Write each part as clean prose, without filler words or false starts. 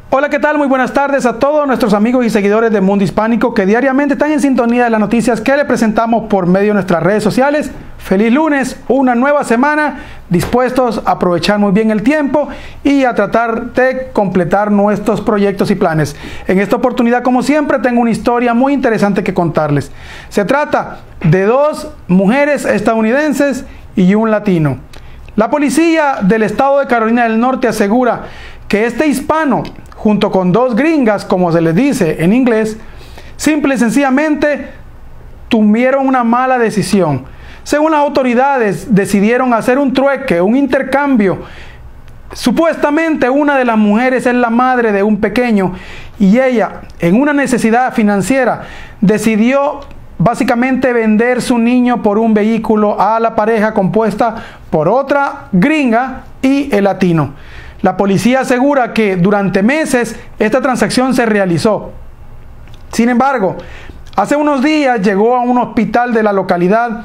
Hola, ¿qué tal? Muy buenas tardes a todos nuestros amigos y seguidores de Mundo Hispánico que diariamente están en sintonía de las noticias que les presentamos por medio de nuestras redes sociales. Feliz lunes, una nueva semana, dispuestos a aprovechar muy bien el tiempo y a tratar de completar nuestros proyectos y planes. En esta oportunidad, como siempre, tengo una historia muy interesante que contarles. Se trata de dos mujeres estadounidenses y un latino. La policía del estado de Carolina del Norte asegura que este hispano, junto con dos gringas, como se les dice en inglés, simple y sencillamente tuvieron una mala decisión. Según las autoridades, decidieron hacer un trueque, un intercambio. Supuestamente una de las mujeres es la madre de un pequeño y ella, en una necesidad financiera, decidió básicamente vender su niño por un vehículo a la pareja compuesta por otra gringa y el latino. La policía asegura que durante meses esta transacción se realizó. Sin embargo, hace unos días llegó a un hospital de la localidad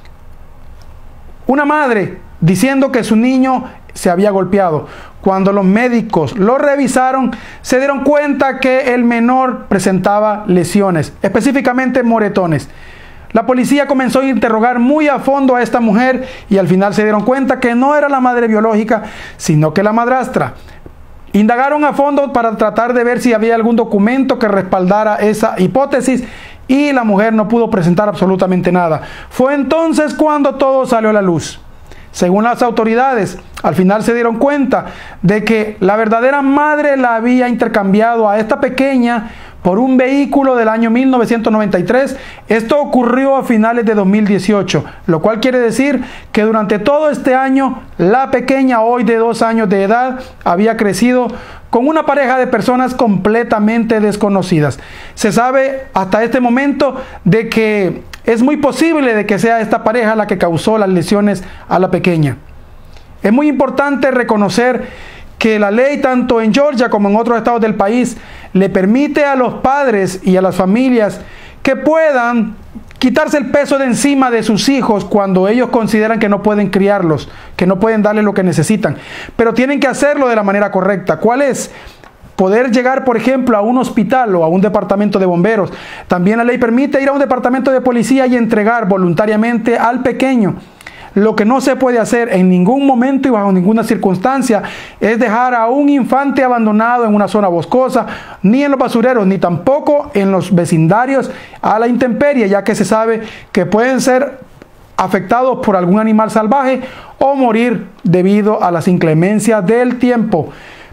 una madre diciendo que su niño se había golpeado. Cuando los médicos lo revisaron, se dieron cuenta que el menor presentaba lesiones, específicamente moretones. La policía comenzó a interrogar muy a fondo a esta mujer y al final se dieron cuenta que no era la madre biológica, sino que la madrastra. Indagaron a fondo para tratar de ver si había algún documento que respaldara esa hipótesis y la mujer no pudo presentar absolutamente nada. Fue entonces cuando todo salió a la luz. Según las autoridades, al final se dieron cuenta de que la verdadera madre la había intercambiado a esta pequeña por un vehículo del año 1993. Esto ocurrió a finales de 2018, lo cual quiere decir que durante todo este año la pequeña, hoy de 2 años de edad, había crecido con una pareja de personas completamente desconocidas. Se sabe hasta este momento de que es muy posible de que sea esta pareja la que causó las lesiones a la pequeña. Es muy importante reconocer que la ley, tanto en Georgia como en otros estados del país, le permite a los padres y a las familias que puedan quitarse el peso de encima de sus hijos cuando ellos consideran que no pueden criarlos, que no pueden darles lo que necesitan. Pero tienen que hacerlo de la manera correcta. ¿Cuál es? Poder llegar, por ejemplo, a un hospital o a un departamento de bomberos. También la ley permite ir a un departamento de policía y entregar voluntariamente al pequeño. Lo que no se puede hacer en ningún momento y bajo ninguna circunstancia es dejar a un infante abandonado en una zona boscosa, ni en los basureros, ni tampoco en los vecindarios a la intemperie, ya que se sabe que pueden ser afectados por algún animal salvaje o morir debido a las inclemencias del tiempo.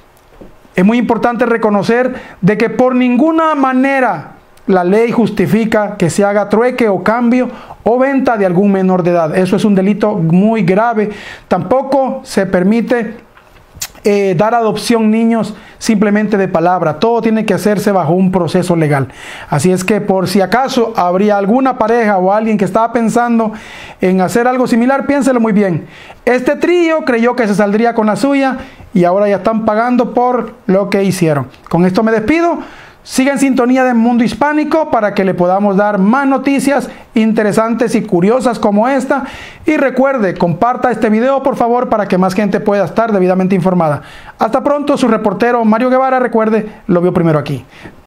Es muy importante reconocer de que por ninguna manera la ley justifica que se haga trueque o cambio o venta de algún menor de edad. Eso es un delito muy grave. Tampoco se permite dar adopción niños simplemente de palabra. Todo tiene que hacerse bajo un proceso legal. Así es que por si acaso habría alguna pareja o alguien que estaba pensando en hacer algo similar, piénselo muy bien. Este trío creyó que se saldría con la suya y ahora ya están pagando por lo que hicieron. Con esto me despido. Siga en sintonía de Mundo Hispánico para que le podamos dar más noticias interesantes y curiosas como esta. Y recuerde, comparta este video por favor para que más gente pueda estar debidamente informada. Hasta pronto, su reportero Mario Guevara. Recuerde, lo vio primero aquí.